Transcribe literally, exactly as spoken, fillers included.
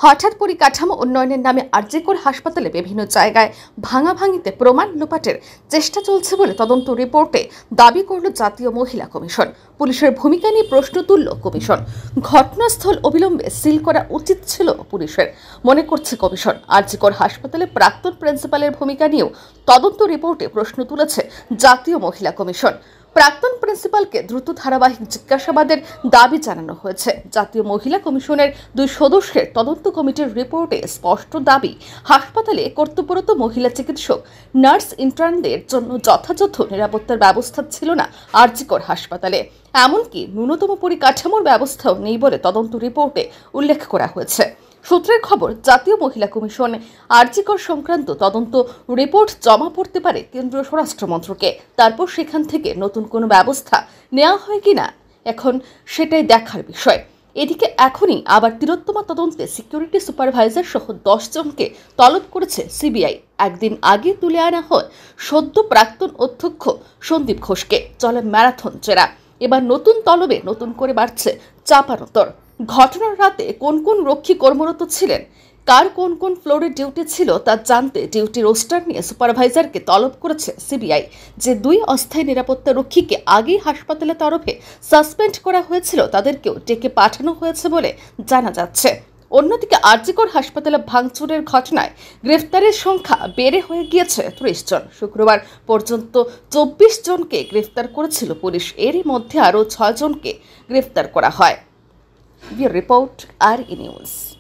হঠাৎ পরিকাঠামো উন্নয়নের নামে আরজিকর হাসপাতালে বিভিন্ন জায়গায় ভাঙাভাঙিতে প্রমাণ লোপাটের চেষ্টা চলছে বলে তদন্ত রিপোর্টে দাবি করল জাতীয় মহিলা কমিশন। পুলিশের ভূমিকা নিয়ে প্রশ্ন তুলল কমিশন। ঘটনাস্থল অবিলম্বে সিল করা উচিত ছিল পুলিশের, মনে করছে কমিশন। আরজিকর হাসপাতালে প্রাক্তন প্রিন্সিপালের ভূমিকা নিয়েও তদন্ত রিপোর্টে প্রশ্ন তুলেছে জাতীয় মহিলা কমিশন। প্রাক্তন প্রিন্সিপালকে দ্রুত ধারাবাহিক জিজ্ঞাসাবাদের দাবি জানানো হয়েছে। জাতীয় মহিলা কমিশনের দুই সদস্যের তদন্ত কমিটির রিপোর্টে স্পষ্ট দাবি, হাসপাতালে কর্তব্যরত মহিলা চিকিৎসক, নার্স, ইন্টার্নদের জন্য যথাযথ নিরাপত্তার ব্যবস্থা ছিল না আরজিকর হাসপাতালে। এমনকি ন্যূনতম পরিকাঠামোর ব্যবস্থাও নেই বলে তদন্ত রিপোর্টে উল্লেখ করা হয়েছে। সূত্রের খবর, জাতীয় মহিলা কমিশন আরজিকর সংক্রান্ত তদন্ত রিপোর্ট জমা পড়তে পারে কেন্দ্রীয় স্বরাষ্ট্র মন্ত্রকে। তারপর সেখান থেকে নতুন কোনো ব্যবস্থা নেওয়া হয় কিনা এখন সেটাই দেখার বিষয়। এদিকে এখনই আবার তিলোত্তমা তদন্তে সিকিউরিটি সুপারভাইজার সহ দশ জনকে তলব করেছে সিবিআই। একদিন আগে তুলে আনা হয় সদ্য প্রাক্তন অধ্যক্ষ সন্দীপ ঘোষকে। চলে ম্যারাথন জেরা। এবার নতুন তলবে নতুন করে বাড়ছে চাপানোতর। ঘটনার রাতে কোন কোন রক্ষী কর্মরত ছিলেন, কার কোন কোন ফ্লোরে ডিউটি ছিল তা জানতে ডিউটি রোস্টার নিয়ে সুপারভাইজারকে তলব করেছে সিবিআই। যে দুই অস্থায়ী নিরাপত্তা রক্ষীকে আগেই হাসপাতালের তরফে সাসপেন্ড করা হয়েছিল তাদেরকেও ডেকে পাঠানো হয়েছে বলে জানা যাচ্ছে। অন্যদিকে আরজিকর হাসপাতালে ভাঙচুরের ঘটনায় গ্রেফতারের সংখ্যা বেড়ে হয়ে গিয়েছে ত্রিশ জন। শুক্রবার পর্যন্ত চব্বিশ জনকে গ্রেফতার করেছিল পুলিশ। এরই মধ্যে আরও ছয় জনকে গ্রেফতার করা হয়। Report R E news.